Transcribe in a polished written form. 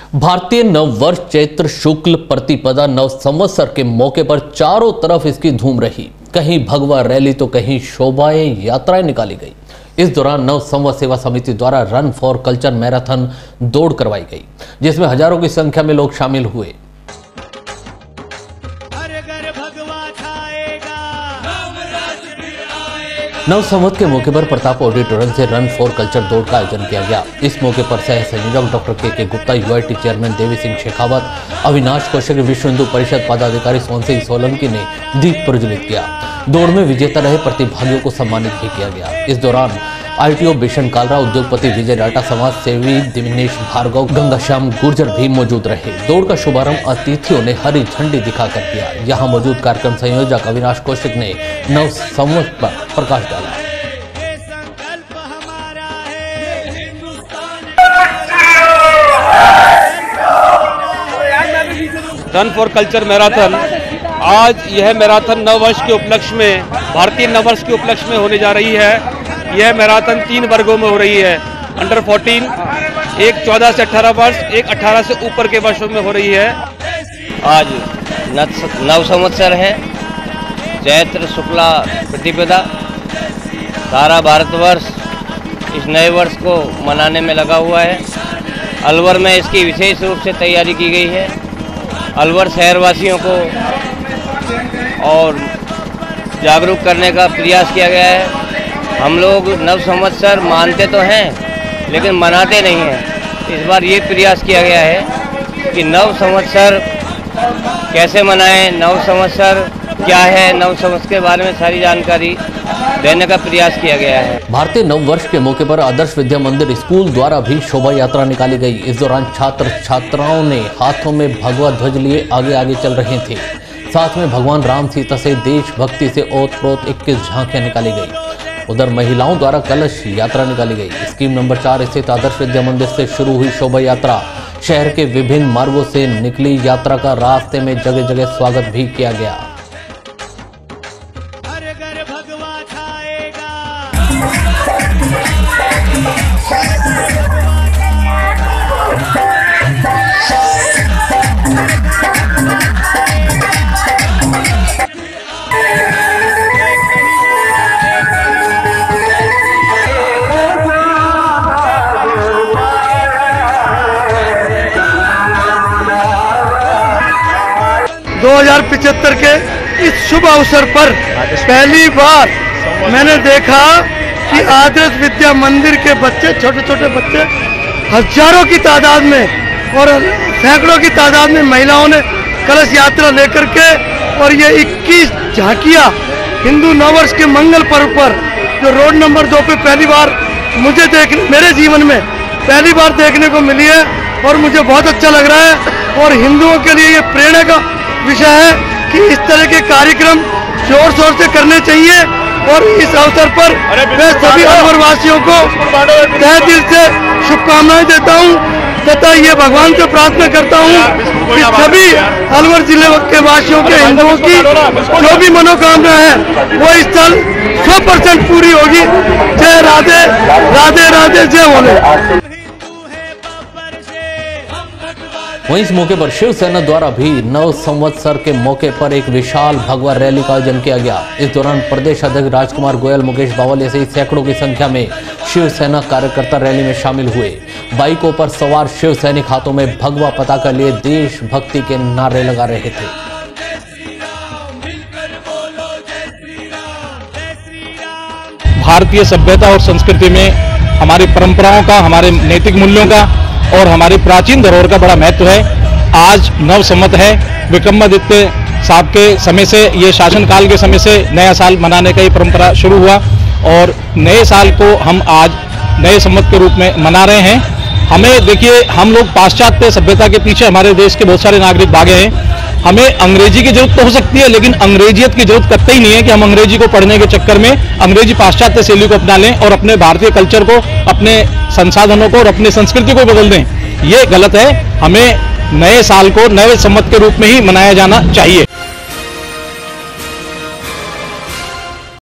भारतीय नव वर्ष चैत्र शुक्ल प्रतिपदा नव संवत्सर के मौके पर चारों तरफ इसकी धूम रही। कहीं भगवा रैली तो कहीं शोभाएं यात्राएं निकाली गई। इस दौरान नव संवत सेवा समिति द्वारा रन फॉर कल्चर मैराथन दौड़ करवाई गई, जिसमें हजारों की संख्या में लोग शामिल हुए। नव संवत के मौके पर प्रताप ऑडिटोरियम से रन फॉर कल्चर दौड़ का आयोजन किया गया। इस मौके पर सह संयोजक doctor K Gupta, UIT chairman Devi Singh Shekhawat, Avinash Kaushik, Vishwa Hindu परिषद पदाधिकारी सोहन सिंह सोलंकी ने दीप प्रज्वलित किया। दौड़ में विजेता रहे प्रतिभागियों को सम्मानित भी किया गया। इस दौरान आईटीओ बिशन कालरा, उद्योगपति विजय डाटा, समाज सेवी दिनेश भार्गव, गंगाश्याम गुर्जर भी मौजूद रहे। दौड़ का शुभारंभ अतिथियों ने हरी झंडी दिखाकर किया। यहाँ मौजूद कार्यक्रम संयोजक अविनाश कौशिक ने नव संवत पर प्रकाश डाला। रन फॉर कल्चर मैराथन, आज यह मैराथन नववर्ष के उपलक्ष्य में, भारतीय नववर्ष के उपलक्ष्य में होने जा रही है। यह मैराथन 3 वर्गों में हो रही है। अंडर 14, एक 14 से 18 वर्ष, एक 18 से ऊपर के वर्षों में हो रही है। आज नव संवत्सर है, चैत्र शुक्ला प्रतिपदा। सारा भारतवर्ष इस नए वर्ष को मनाने में लगा हुआ है। अलवर में इसकी विशेष रूप से तैयारी की गई है। अलवर शहरवासियों को और जागरूक करने का प्रयास किया गया है। हम लोग नव संवत्सर मानते तो हैं लेकिन मनाते नहीं हैं। इस बार ये प्रयास किया गया है कि नव संवत्सर कैसे मनाएं, नव संवत्सर क्या है, नव संवत्सर के बारे में सारी जानकारी देने का प्रयास किया गया है। भारतीय नव वर्ष के मौके पर आदर्श विद्या मंदिर स्कूल द्वारा भी शोभा यात्रा निकाली गई। इस दौरान छात्र छात्राओं ने हाथों में भगवा ध्वज लिए आगे आगे चल रहे थे। साथ में भगवान राम सीता से देशभक्ति से ओतप्रोत 21 झांकियां निकाली गई। उधर महिलाओं द्वारा कलश यात्रा निकाली गई। स्कीम नंबर 4 स्थित आदर्श विद्या मंदिर से शुरू हुई शोभा यात्रा शहर के विभिन्न मार्गों से निकली। यात्रा का रास्ते में जगह जगह स्वागत भी किया गया। दो 2075 के इस शुभ अवसर पर पहली बार मैंने देखा कि आदर्श विद्या मंदिर के बच्चे, छोटे छोटे बच्चे, हजारों की तादाद में और सैकड़ों की तादाद में महिलाओं ने कलश यात्रा लेकर के, और ये 21 झांकियां हिंदू नववर्ष के मंगल पर्व पर जो रोड नंबर 2 पे पहली बार मेरे जीवन में पहली बार देखने को मिली है, और मुझे बहुत अच्छा लग रहा है। और हिंदुओं के लिए ये प्रेरणा का विषय है कि इस तरह के कार्यक्रम जोर शोर से करने चाहिए। और इस अवसर पर मैं सभी अलवर वासियों को तहे दिल से शुभकामनाएं देता हूं तथा ये भगवान से प्रार्थना करता हूं कि सभी अलवर जिले के वासियों के, हिंदुओं की जो भी मनोकामना है वो इस साल 100% पूरी होगी। जय राधे राधे राधे, जय भोले। वहीं इस मौके पर शिवसेना द्वारा भी नव संवत्सर के मौके पर एक विशाल भगवा रैली का आयोजन किया गया। इस दौरान प्रदेश अध्यक्ष राजकुमार गोयल, मुकेश बावलिया सहित सैकड़ों की संख्या में शिवसेना कार्यकर्ता रैली में शामिल हुए। बाइकों पर सवार शिव सैनिक हाथों में भगवा पताका लिए देशभक्ति के नारे लगा रहे थे। भारतीय सभ्यता और संस्कृति में हमारी परंपराओं का, हमारे नैतिक मूल्यों का और हमारी प्राचीन धरोहर का बड़ा महत्व है। आज नव संवत है। विक्रमादित्य साहब के समय से, ये शासनकाल के समय से नया साल मनाने का ये परंपरा शुरू हुआ, और नए साल को हम आज नए संवत के रूप में मना रहे हैं। हमें देखिए, हम लोग पाश्चात्य सभ्यता के पीछे हमारे देश के बहुत सारे नागरिक भागे हैं। हमें अंग्रेजी की जरूरत तो हो सकती है, लेकिन अंग्रेजियत की जरूरत करते ही नहीं है कि हम अंग्रेजी को पढ़ने के चक्कर में अंग्रेजी पाश्चात्य शैली को अपना लें और अपने भारतीय कल्चर को, अपने संसाधनों को और अपनी संस्कृति को बदल दें। ये गलत है। हमें नए साल को नए संवत के रूप में ही मनाया जाना चाहिए।